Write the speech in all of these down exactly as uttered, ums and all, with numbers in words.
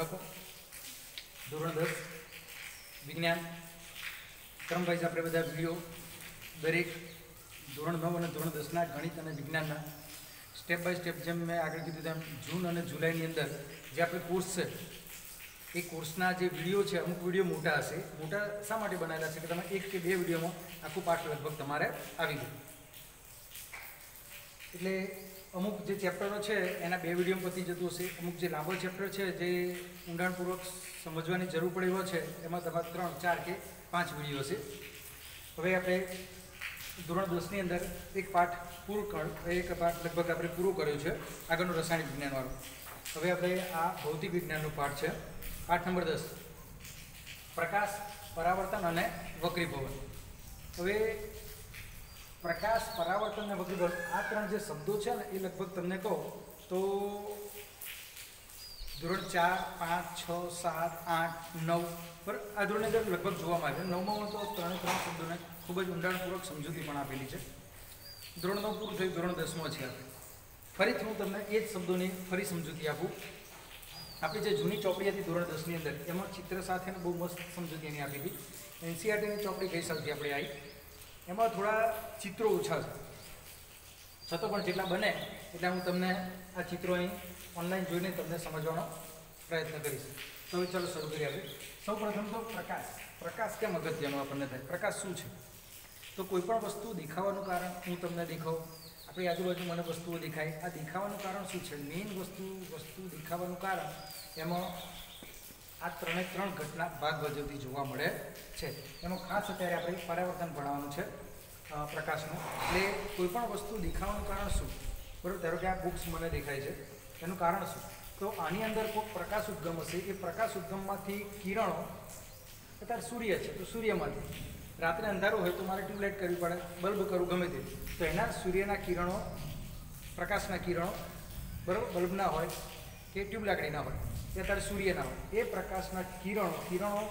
બાળકો ધોરણ દસ વિજ્ઞાન ક્રમ વાઇઝ આપણે બધા વિડીયો દરેક ધોરણ નવ અને ધોરણ દસના ગણિત અને વિજ્ઞાનના સ્ટેપ બાય સ્ટેપ જેમ મેં આગળ કીધું તેમ જૂન અને જુલાઈની અંદર જે આપણે કોર્સ છે એ કોર્સના જે વિડીયો છે અમુક વિડીયો મોટા હશે. મોટા શા માટે બનાવેલા છે કે તમે એક કે બે વિડીયોમાં આખું પાઠ લગભગ તમારે આવી જાય. એટલે અમુક જે ચેપ્ટરો છે એના બે વિડીયો પતી જતું હશે. અમુક જે લાંબો ચેપ્ટર છે જે ઊંડાણપૂર્વક સમજવાની જરૂર પડે એવો છે એમાં તમારે ત્રણ ચાર કે પાંચ વિડીયો હશે. હવે આપણે ધોરણ દસની અંદર એક પાઠ પૂરું કર એક પાઠ લગભગ આપણે પૂરો કર્યો છે આગળનો રસાયણિક વિજ્ઞાનવાળો. હવે આપણે આ ભૌતિક વિજ્ઞાનનો પાઠ છે, પાઠ નંબર દસ, પ્રકાશ, પરાવર્તન અને વક્રીભવન. હવે પ્રકાશ, પરાવર્તન અને વક્રીભવન આ ત્રણ જે શબ્દો છે ને એ લગભગ તમને કહો તો ધોરણ ચાર, પાંચ, છ, સાત, આઠ, નવ પર આ ધોરણની અંદર લગભગ જોવામાં આવે છે. નવમાં તો ત્રણે ત્રણ શબ્દોને ખૂબ જ ઊંડાણપૂર્વક સમજૂતી પણ આપેલી છે. ધોરણ નવ પૂરું થયું, ધોરણ દસમાં છે આપણે. ફરીથી હું તમને એ જ શબ્દોની ફરી સમજૂતી આપું. આપણી જે જૂની ચોપડી હતી ધોરણ દસની અંદર એમાં ચિત્ર સાથેની બહુ મસ્ત સમજૂતી એની આપી હતી. એનસીઆરટીની ચોપડી ગઈ સાલથી આપણે આવી, એમાં થોડા ચિત્રો ઓછા છે, છતાં પણ જેટલા બને એટલે હું તમને આ ચિત્રો અહીં ઓનલાઈન જોઈને તમને સમજવાનો પ્રયત્ન કરીશ. તો હવે ચાલો શરૂ કરીએ. આપણે સૌ પ્રથમ તો પ્રકાશ. પ્રકાશ કેમ અગત્યનો આપણને થાય? પ્રકાશ શું છે? તો કોઈ પણ વસ્તુ દેખાવાનું કારણ હું તમને દેખાઉં, આપણી આજુબાજુ મને વસ્તુઓ દેખાય, આ દેખાવાનું કારણ શું છે? મેઇન વસ્તુ વસ્તુ દેખાવાનું કારણ એમાં આ ત્રણે ત્રણ ઘટના ભાગ ભજવતી જોવા મળે છે. એમાં ખાસ અત્યારે આપણે પરાવર્તન ભણવાનું છે પ્રકાશનું. એટલે કોઈ પણ વસ્તુ દેખાવાનું કારણ શું? બરાબર, ધારો કે આ બુક્સ મને દેખાય છે, એનું કારણ શું? તો આની અંદર કોઈ પ્રકાશ ઉદ્ગમ હશે. એ પ્રકાશ ઉદ્ગમમાંથી કિરણો, અત્યારે સૂર્ય છે તો સૂર્યમાંથી રાત્રે અંધારું હોય તો મારે ટ્યુબલાઇટ કરવી પડે, બલ્બ કરવું, ગમે તે, તો એના સૂર્યના કિરણો, પ્રકાશના કિરણો, બરાબર, બલ્બના હોય કે ટ્યુબ લાકડીના હોય કે અત્યારે સૂર્યના હોય, એ પ્રકાશના કિરણો કિરણો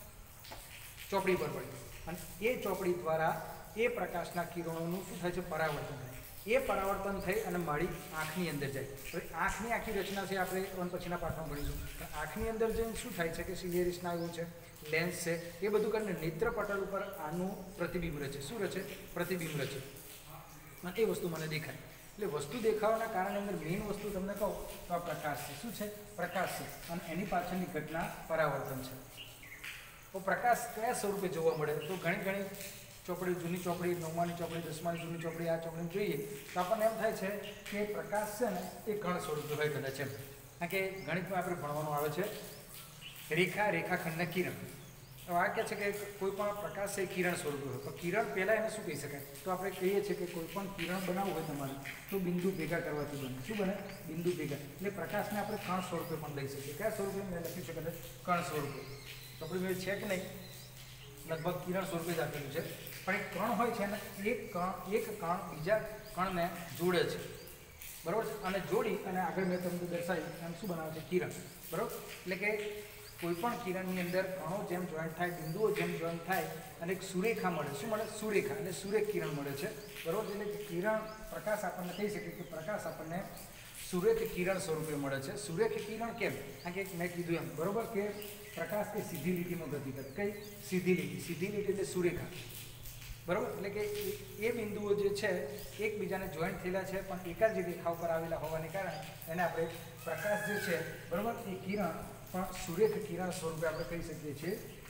ચોપડી પર પડે અને એ ચોપડી દ્વારા એ પ્રકાશના કિરણોનું શું થાય છે? પરાવર્તન થાય. એ પરાવર્તન થઈ અને મારી આંખની અંદર જાય. હવે આંખની આખી રચના છે આપણે વન પછીના પાઠમાં ભણીશું. આંખની અંદર જઈને શું થાય છે કે સિલિયરી સ્નાયુ છે, લેન્સ છે, એ બધું કરીને નેત્ર પટલ ઉપર આનું પ્રતિબિંબ રચે. શું રચે? પ્રતિબિંબ રચે. અને એ વસ્તુ મને દેખાય. એટલે વસ્તુ દેખાવાના કારણે અંદર મેઇન વસ્તુ તમને કહું તો આ પ્રકાશ છે. શું છે? પ્રકાશ છે. અને એની પાછળની ઘટના પરાવર્તન છે. તો પ્રકાશ કયા સ્વરૂપે જોવા મળે? તો ઘણી ઘણી ચોપડી, જૂની ચોપડી, નવમાની ચોપડી, દસમાની જૂની ચોપડી, આ ચોપડી જોઈએ તો આપણને એમ થાય છે કે પ્રકાશ છે ને એ કણ સ્વરૂપે હોય કદાચ એમ. કારણ કે ગણિતમાં આપણે ભણવાનું આવે છે રેખા, રેખાખંડના કિરણ. તો આ કહે છે કે કોઈ પણ પ્રકાશ છે એ કિરણ સ્વરૂપે હોય. તો કિરણ પહેલાં એને શું કહી શકાય? તો આપણે કહીએ છીએ કે કોઈ પણ કિરણ બનાવવું હોય તમારે તો બિંદુ ભેગા કરવાથી બને. શું બને? બિંદુ ભેગા. એટલે પ્રકાશને આપણે કણ સ્વરૂપે પણ લઈ શકીએ. કયા સ્વરૂપે? મેં લખી શકાય કણ સ્વરૂપે. ચોપડી મેં છે કે નહીં, લગભગ કિરણ સ્વરૂપે જ આપેલું છે. પણ એક કણ હોય છે ને, એક કણ એક કણ બીજા કણને જોડે છે, બરાબર છે, અને જોડી અને આગળ મેં તમને દર્શાવ્યું એમ શું બનાવે છે? કિરણ. બરાબર. એટલે કે કોઈ પણ કિરણની અંદર કણો જેમ જોઈન્ટ થાય, બિંદુઓ જેમ જોઈન્ટ થાય અને એક સુરેખા મળે. શું મળે? સુરેખા. એટલે સુરેખ કિરણ મળે છે. બરાબર. એટલે કિરણ, પ્રકાશ આપણને કહી શકીએ કે પ્રકાશ આપણને સુરેખ કિરણ સ્વરૂપે મળે છે. સુરેખ કિરણ કેમ? કારણ કે મેં કીધું એમ, બરાબર, કે પ્રકાશ એ સીધી લીટીમાં ગતિ કરે. કઈ? સીધી લીટી. સીધી લીટી એટલે સુરેખા. બરાબર. એટલે કે એ બિંદુઓ જે છે એકબીજાને જોઈન્ટ થયેલા છે પણ એક જ રેખા ઉપર આવેલા હોવાને કારણે એને આપણે પ્રકાશ જે છે, બરાબર, એ કિરણ પણ સુરેખ કિરણ સ્વરૂપે આપણે કહી શકીએ છીએ.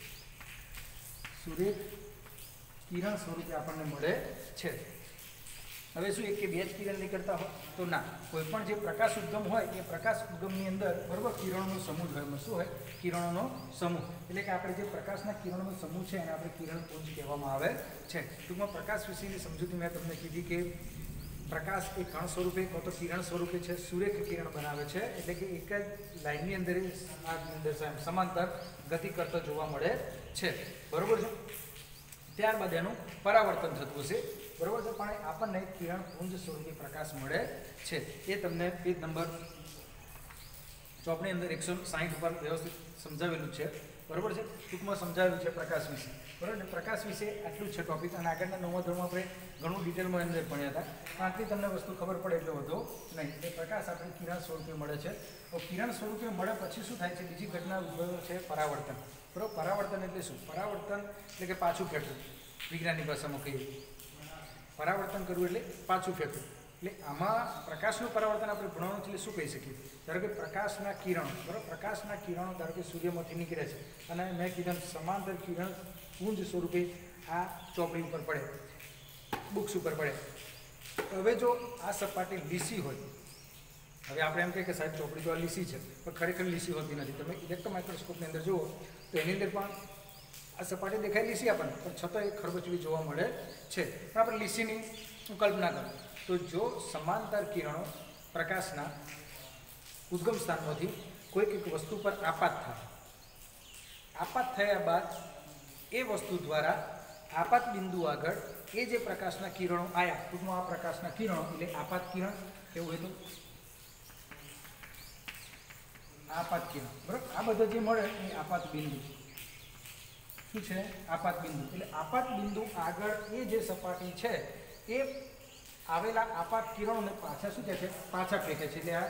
સુરેખ કિરણ સ્વરૂપે આપણને મળે છે. હવે શું એક કે બે જ કિરણ નીકળતા હોય? તો ના. કોઈ પણ જે પ્રકાશ ઉદ્ગમ હોય એ પ્રકાશ ઉદ્ગમની અંદર, બરાબર, કિરણોનો સમૂહ હોય. શું હોય? કિરણોનો સમૂહ. એટલે કે આપણે જે પ્રકાશના કિરણોનો સમૂહ છે એને આપણે કિરણપુંજ કહેવામાં આવે છે. ટૂંકમાં પ્રકાશ વિશેની સમજૂતી મેં તમને કીધી કે પ્રકાશ એ કણ સ્વરૂપે કાં તો કિરણ સ્વરૂપે છે, સુરેખ કિરણ બનાવે છે. એટલે કે એક જ લાઇનની અંદર અંદર સમાંતર ગતિ કરતો જોવા મળે છે. બરાબર છે. ત્યારબાદ એનું પરાવર્તન થતું હશે. બરાબર છે. પણ આપણને કિરણ પુંજ સ્વરૂપે પ્રકાશ મળે છે. એ તમને પેજ નંબર ચોપડી અંદર એકસો સાહીઠ ઉપર વ્યવસ્થિત સમજાવેલું છે. બરાબર છે, ટૂંકમાં સમજાવ્યું છે પ્રકાશ વિશે. બરાબર ને, પ્રકાશ વિશે આટલું છે ટોપિક. અને આગળના નવમા ધોરણમાં આપણે ઘણું ડિટેલમાં અંદર ભણ્યા હતા. આટલી તમને વસ્તુ ખબર પડે એટલે વધુ નહીં. એ પ્રકાશ આપણે કિરણ સ્વરૂપે મળે છે. તો કિરણ સ્વરૂપે મળે પછી શું થાય છે? બીજી ઘટના ઉદ્ભવે છે પરાવર્તન. બરાબર, પરાવર્તન એટલે શું? પરાવર્તન એટલે કે પાછું ફેંકવું. વિજ્ઞાનની ભાષામાં કહીએ પરાવર્તન કરવું એટલે પાછું ફેંકવું. એટલે આમાં પ્રકાશનું પરાવર્તન આપણે ભણવાનું એટલે શું કહી શકીએ? ધારો કે પ્રકાશના કિરણો, બરાબર, પ્રકાશના કિરણો ધારો કે સૂર્યમાંથી નીકળે છે અને મેં કીધું સમાંતર કિરણ પુંજ સ્વરૂપે આ ચોપડી ઉપર પડે, બુક્સ ઉપર પડે. હવે જો આ સપાટી લીસી હોય, હવે આપણે એમ કહીએ કે સાહેબ ચોપડી તો આ લીસી છે, પણ ખરેખર લીસી હોતી નથી. તમે ઇલેક્ટ્રોન માઇક્રોસ્કોપની અંદર જુઓ તો એની અંદર પણ આ સપાટી દેખાય લીસી આપણને, પણ છતાં એ ખરબચડી જોવા મળે છે. પણ આપણે લીસીની કલ્પના કરો તો જો સમાંતર કિરણો પ્રકાશના ઉદ્ગમ સ્થાનમાંથી કોઈક એક વસ્તુ પર આપાત થાય, આપાત થયા બાદ એ વસ્તુ દ્વારા આપાત બિંદુ આગળ એ જે પ્રકાશના કિરણો આવ્યા, ટૂંકમાં આ પ્રકાશના કિરણો એટલે આપાત કિરણ એવું હોય તો આપાત કિરણ, બરાબર. આ બધા જે મળે એ આપાત બિંદુ શું છે? આપાત બિંદુ. એટલે આપાત બિંદુ આગળ એ જે સપાટી છે એ આવેલા આપાત કિરણોને પાછા શું કહે છે? પાછા ફેંકે છે. એટલે આ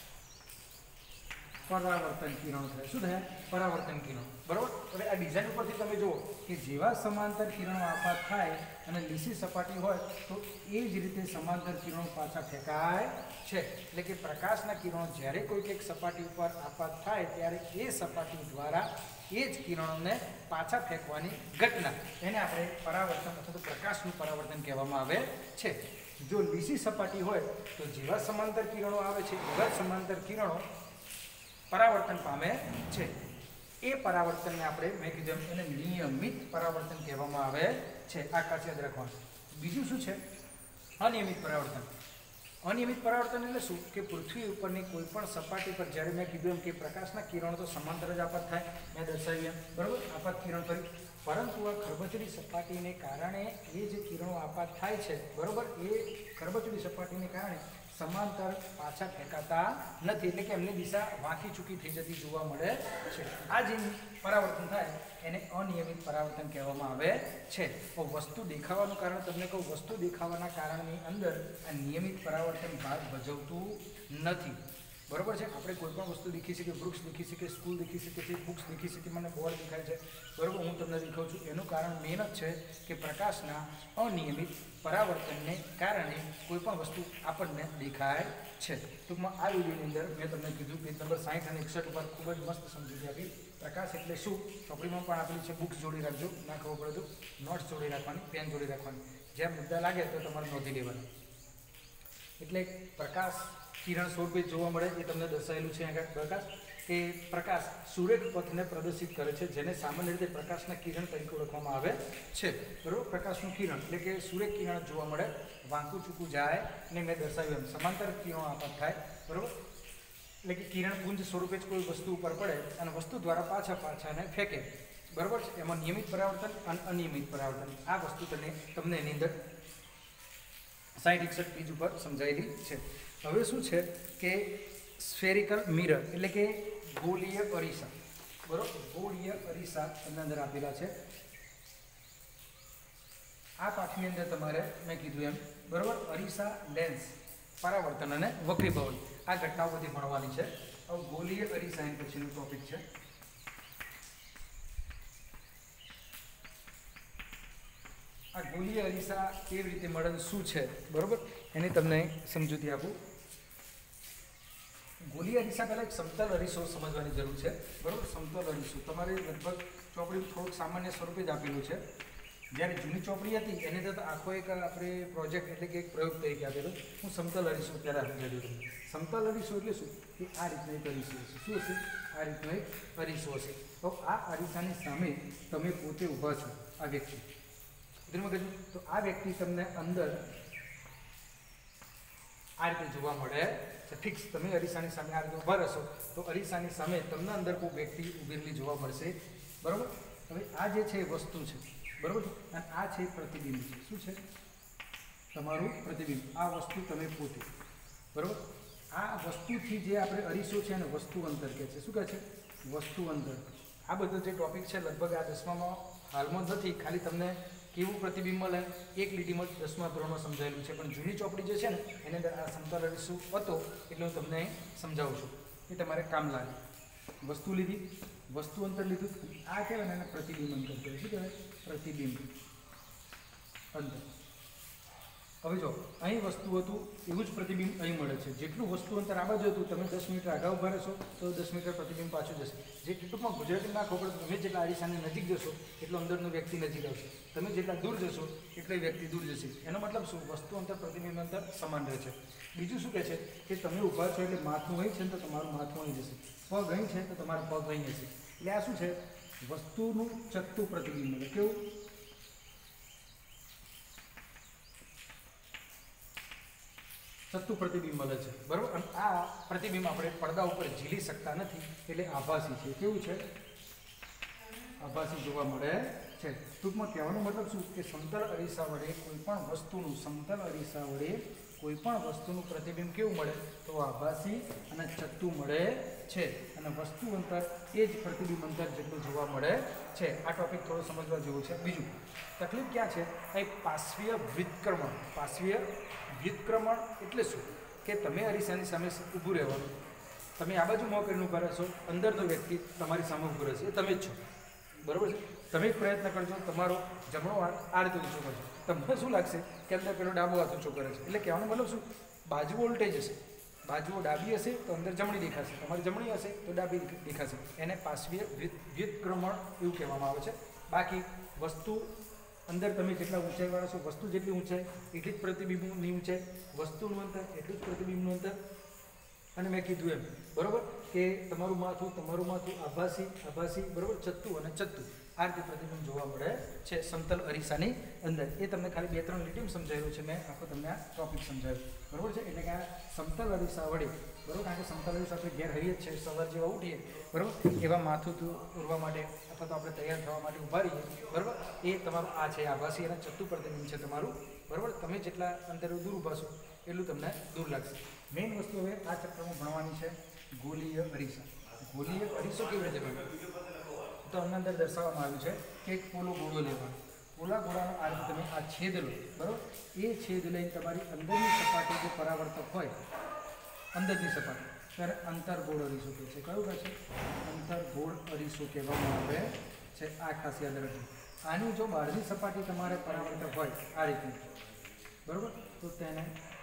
પરાવર્તન કિરણો થાય. શું થાય? પરાવર્તન કિરણો, બરાબર. હવે આ ડિઝાઇન ઉપરથી તમે જુઓ કે જેવા સમાંતર કિરણો આપાત થાય અને લીસી સપાટી હોય તો એ જ રીતે સમાંતર કિરણો પાછા ફેંકાય છે. એટલે કે પ્રકાશના કિરણો જ્યારે કોઈક એક સપાટી ઉપર આપાત થાય ત્યારે એ સપાટી દ્વારા એ જ કિરણોને પાછા ફેંકવાની ઘટના, એને આપણે પરાવર્તન અથવા તો પ્રકાશનું પરાવર્તન કહેવામાં આવે છે. જો લીસી સપાટી હોય તો જેવા સમાંતર કિરણો આવે છે એવા સમાંતર કિરણો પરાવર્તન પામે છે. એ પરાવર્તનને આપણે મેં કીધું એને નિયમિત પરાવર્તન કહેવામાં આવે છે. આ ખાસ યાદ રાખવાનું. બીજું શું છે? અનિયમિત પરાવર્તન. અનિયમિત પરાવર્તન એટલે શું? કે પૃથ્વી ઉપરની કોઈ પણ સપાટી પર જ્યારે મેં કીધું એમ કે પ્રકાશના કિરણો તો સમાંતર જ આપાત થાય, મેં દર્શાવ્યું એમ, બરાબર, આપાત કિરણ કરી. પરંતુ આ ખરબચડી સપાટીને કારણે એ જે કિરણો આપાત થાય છે, બરાબર, એ ખરબચડી સપાટીને કારણે સમાંતર પાછા ફેંકાતા નથી. એટલે કે એમની દિશા વાંકી ચૂકી થઈ જતી જોવા મળે છે. આ જે પરાવર્તન થાય એને અનિયમિત પરાવર્તન કહેવામાં આવે છે. તો વસ્તુ દેખાવાનું કારણ તમને કહું, વસ્તુ દેખાવાના કારણની અંદર આ નિયમિત પરાવર્તન ભાગ ભજવતું નથી. બરાબર છે. આપણે કોઈ પણ વસ્તુ દેખી શકીએ, વૃક્ષ દેખી શકીએ, સ્કૂલ દેખી શકીએ છીએ, બુક્સ દેખી શકીએ, મને બોર્ડ દેખાય છે, બરાબર, હું તમને દેખાઉં છું. એનું કારણ મેન જ છે કે પ્રકાશના અનિયમિત પરાવર્તનને કારણે કોઈ પણ વસ્તુ આપણને દેખાય છે. ટૂંકમાં આ વિડીયોની અંદર મેં તમને કીધું પેજ નંબર સાઠ અને એકસઠ ઉપર ખૂબ જ મસ્ત સમજૂતી આપી. પ્રકાશ એટલે શું ચોપડીમાં પણ આપેલી છે. બુક્સ જોડી રાખજો, ના ખબર પડે તો નોટ્સ જોડી રાખવાની, પેન જોડી રાખવાની. જ્યાં મુદ્દા લાગે તો તમારે નોંધી લેવાનું. એટલે પ્રકાશ કિરણ સ્વરૂપે જોવા મળે એ તમને દર્શાવેલું છે આગળ. પ્રકાશ કે પ્રકાશ સુરેખ પથને પ્રદર્શિત કરે છે, જેને સામાન્ય રીતે પ્રકાશના કિરણ તરીકે ઓળખવામાં આવે છે. બરાબર, પ્રકાશનું કિરણ એટલે કે સુરેખ કિરણ જોવા મળે, વાંકું ચૂકું જાય અને મેં દર્શાવ્યું એમ સમાંતર કિરણો આપાત થાય, બરાબર. એટલે કે કિરણ પુંજ સ્વરૂપે જ કોઈ વસ્તુ ઉપર પડે અને વસ્તુ દ્વારા પાછા પાછાને ફેંકે, બરાબર છે. એમાં નિયમિત પરાવર્તન અને અનિયમિત પરાવર્તન આ વસ્તુ તમને તમને એની અંદર સાઠ એકસઠ પેજ ઉપર સમજાયેલી છે. હવે શું છે કે સ્ફેરિકલ મિરર એટલે કે ગોળીય અરીસા, બરોબર, ગોળીય અરીસા તમને અંદર આપેલા છે. આ પાઠની અંદર તમારે મેં કીધું એમ, બરોબર, અરીસા, લેન્સ, પરાવર્તન અને વક્રીભવન આ ઘટનાઓ બધી ભણવાની છે. હવે ગોળીય અરીસા એની પછીનું ટોપિક છે. આ ગોળીય અરીસા કેવી રીતે મળે, શું છે, બરોબર, એની તમને સમજૂતી આપું. ગોળીય અરીસા પહેલાં એક સમતલ અરીસો સમજવાની જરૂર છે, બરોબર. સમતલ અરીસો તમારે લગભગ ચોપડી થોડુંક સામાન્ય સ્વરૂપે જ આપેલું છે. જ્યારે જૂની ચોપડી હતી એની અંદર આખો એક આપણે પ્રોજેક્ટ એટલે કે એક પ્રયોગ તરીકે આપેલો. હું સમતલ અરીસો ત્યારે સમજાવી દઉં. સમતલ અરીસો એટલે શું? કે આ રીતનો એક અરીસો હશે. શું હશે? આ રીતનો એક અરીસો હશે. તો આ અરીસાની સામે તમે પોતે ઊભા છો, આ વ્યક્તિ કીધું, તો આ વ્યક્તિ તમને અંદર આ રીતે જોવા મળે છે. ફિક્સ તમે અરીસાની સામે આ રીતે ઊભા રહેશો તો અરીસાની સામે તમને અંદર કોઈ વ્યક્તિ ઊભેલી જોવા મળશે, બરાબર. હવે આ જે છે એ વસ્તુ છે, બરાબર, અને આ છે પ્રતિબિંબ છે. શું છે? તમારું પ્રતિબિંબ. આ વસ્તુ તમે પોતે, બરાબર. આ વસ્તુથી જે આપણે અરીસો છે અને વસ્તુ અંતર કહે છે. શું કહે છે? વસ્તુ અંતર. આ બધો જે ટોપિક છે લગભગ આ દસમામાં હાલમાં નથી, ખાલી તમને કેવું પ્રતિબિંબ મળે એક લીટીમાં દસમા ધોરણમાં સમજાયેલું છે, પણ જૂની ચોપડી જે છે ને એની અંદર આ સમતલ અરીસો હતો એટલે હું તમને સમજાવું છું એ તમારે કામ લાગે. વસ્તુ લીધી, વસ્તુ અંતર લીધું, આ કહેવાય ને એને પ્રતિબિંબ અંતર કહેવાય. શું કહેવાય? પ્રતિબિંબ અંતર. હવે જો અહીં વસ્તુ હતું એવું જ પ્રતિબિંબ અહીં મળે છે. જેટલું વસ્તુ અંતર આ બાજુ હતું, તમે દસ મીટર આગળ ઉભા રહેશો તો દસ મીટર પ્રતિબિંબ પાછું જશે. જે ટૂંકમાં ગુજરાતી ના ખબર, તમે જેટલા અરીસાની નજીક જશો એટલો અંદરનો વ્યક્તિ નજીક આવશે, તમે જેટલા દૂર જશો એટલે વ્યક્તિ દૂર જશે. એનો મતલબ શું? વસ્તુ અંતર પ્રતિબિંબ અંતર સમાન રહે છે. બીજું શું કહે છે કે તમે ઊભા છો એટલે માથું અહીં છે ને તો તમારું માથું અહીં જશે, પગ અહીં છે તો તમારો પગ અહીં હશે. એટલે આ શું છે? વસ્તુનું ચત્તું પ્રતિબિંબ મળે. કેવું? ચત્તું પ્રતિબિંબ મળે છે, બરાબર. અને આ પ્રતિબિંબ આપણે પડદા ઉપર ઝીલી શકતા નથી એટલે આભાસી છે. કેવું છે? આભાસી જોવા મળે છે. ટૂંકમાં કહેવાનો મતલબ શું કે સમતલ અરીસા વડે કોઈ પણ વસ્તુનું સમતલ અરીસા વડે કોઈ પણ વસ્તુનું પ્રતિબિંબ કેવું મળે? તો આભાસી અને ચત્તું મળે છે. અને વસ્તુ અંતર એ જ પ્રતિબિંબ અંતર જેટલું જોવા મળે છે. આ ટોપિક થોડો સમજવા જેવો છે. બીજું તકલીફ ક્યાં છે? એક પાર્શ્વીય વ્યુત્ક્રમણ. પાર્શ્વીય વ્યુત્ક્રમણ એટલે શું કે તમે અરીસાની સામે ઊભું રહેવાનું, તમે આ બાજુ મોં કરીને ઊભા રહેશો, અંદરનો વ્યક્તિ તમારી સામે ઊભો રહેશે, એ તમે જ છો, બરાબર છે. તમે એક પ્રયત્ન કરજો, તમારો જમણો હાથ આ રીતે ઊંચો કરજો, તમને શું લાગશે કે અંદર પેલો ડાબો હાથ ઊંચો કરે છે. એટલે કહેવાનો મતલબ શું? બાજુઓ ઉલટાઈ જશે. બાજુઓ ડાબી હશે તો અંદર જમણી દેખાશે, તમારી જમણી હશે તો ડાબી દેખાશે. એને પાર્શ્વીય વ્યુત્ક્રમણ એવું કહેવામાં આવે છે. બાકી વસ્તુ અંદર તમે જેટલા ઊંચાઈવાળા છો, વસ્તુ જેટલી ઊંચાઈ એટલી જ પ્રતિબિંબની ઊંચાઈ, વસ્તુનું અંતર એટલું જ પ્રતિબિંબનું અંતર. અને મેં કીધું એમ, બરાબર, કે તમારું માથું તમારું માથું આભાસી આભાસી બરાબર, ચત્તું અને ચત્તું આ રીતે પ્રતિબિંબ જોવા મળે છે સમતલ અરીસાની અંદર. એ તમને ખાલી બે ત્રણ લીટીમાં સમજાવેલું છે, મેં આખો તમને આ ટોપિક સમજાવ્યો, બરાબર છે. એટલે કે આ સમતલ અરીસા વડે, બરાબર, કારણ કે સમતલ અરીસા આપણે ઘેર હરીએ જ છે, સવાર જેવા ઉઠીએ, બરાબર, એવા માથું ઉરવા માટે અથવા તો આપણે તૈયાર થવા માટે ઊભા રહીએ, બરાબર, એ તમારું આ છે આભાસી અને ચત્તુ પ્રતિબિંબ છે તમારું, બરાબર. તમે જેટલા અંતરે દૂર ઊભા છો એટલું તમને દૂર લાગશે. મેઇન વસ્તુ હવે આ ચક્રમાં ભણવાની છે ગોલીય અરીસા. ગોલીય અરીસો કેવી રીતે બને તો અમને અંદર દર્શાવવામાં આવ્યું છે કે એક પોલો ગોળો લેવાનો, પોલા ગોળાનો આ રીતે તમે આ છેદ લો, બરાબર. એ છેદ લઈને તમારી અંદરની સપાટી જે પરાવર્તક હોય, અંદરની સપાટી, ત્યારે અંતરગોળ અરીસો કહે છે. કયું કહે છે? અંતરગોળ અરીસો કહેવામાં આવે છે. આ ખાસ યાદ રાખજો. આની જો બહારની સપાટી તમારે પરાવર્તક હોય આ રીતની, બરાબર, તો તેને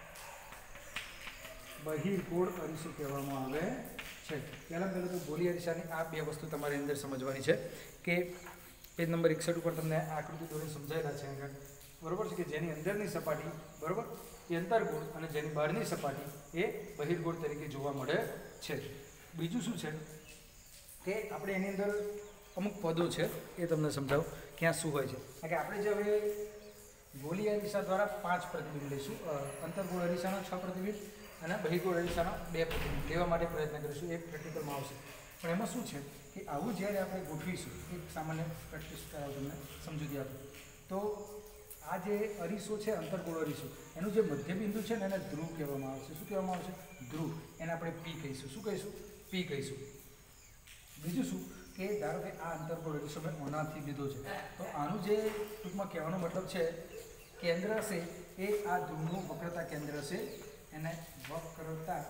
બહિર્ગોળ અરીસો કહેવામાં આવે છે. પહેલાં પહેલાં તો ગોળી અરીસાની આ બે વસ્તુ તમારી અંદર સમજવાની છે કે પેજ નંબર એકસઠ ઉપર તમને આકૃતિ દોરીને સમજાયેલા છે આગળ, બરાબર છે, કે જેની અંદરની સપાટી, બરાબર, એ અંતરગોળ અને જેની બહારની સપાટી એ બહિર્ગોળ તરીકે જોવા મળે છે. બીજું શું છે કે આપણે એની અંદર અમુક પદો છે એ તમને સમજાવું ક્યાં શું હોય છે. કારણ કે આપણે જે હવે ગોળી અરીસા દ્વારા પાંચ પ્રતિબિંબ લઈશું, અંતરગોળ અરીસાના છ પ્રતિબિંબ અને બહિર્ગોળ અરીસાના બે પ્રતિબિંબ લેવા માટે પ્રયત્ન કરીશું. એક પ્રેક્ટિકલમાં આવશે. પણ એમાં શું છે કે આવું જ્યારે આપણે ગોઠવીશું, એક સામાન્ય પ્રેક્ટિસ કરાવો તમને સમજૂતી આપો, તો આ જે અરીસો છે અંતરગોળ અરીસો, એનું જે મધ્યબિંદુ છે ને એને ધ્રુવ કહેવામાં આવશે. શું કહેવામાં આવશે? ધ્રુવ. એને આપણે પી કહીશું. શું કહીશું? પી કહીશું. બીજું શું કે ધારો કે આ અંતરગોળ અરીસો મેં ઓનાથી લીધો છે, તો આનું જે ટૂંકમાં કહેવાનો મતલબ છે કેન્દ્ર હશે એ આ ધ્રુવનું વક્રતા કેન્દ્ર હશે, એને વક્રતા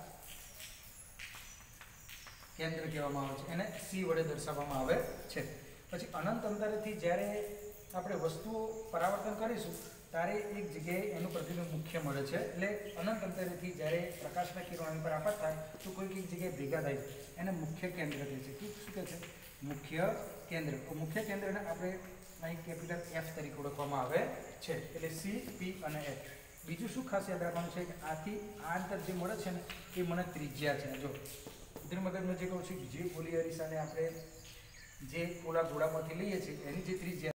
કેન્દ્ર કહેવામાં આવે છે. એને સી વડે દર્શાવવામાં આવે છે. પછી અનંત અંતરેથી જ્યારે આપણે વસ્તુઓ પરાવર્તન કરીશું ત્યારે એક જગ્યાએ એનું પ્રતિબિંબ મુખ્ય મળે છે. એટલે અનંત અંતરેથી જ્યારે પ્રકાશના કિરણો એની પર આપાત થાય તો કોઈક એક જગ્યાએ ભેગા થાય એને મુખ્ય કેન્દ્ર કહે છે. શું કહે છે? મુખ્ય કેન્દ્ર. તો મુખ્ય કેન્દ્રને આપણે અહીં કેપિટલ એફ તરીકે ઓળખવામાં આવે છે. એટલે સી, પી અને એફ. બીજું શું ખાસ યાદ રાખવાનું છે કે આથી આ અંતર જે મળે છે ને એ મને ત્રિજ્યા છે. જો ઉદ્ધર મગજમાં જે કહું છું, જે ગોળી અરીસાને આપણે જે પોલા ગોળામાંથી લઈએ છીએ એની જે ત્રિજ્યા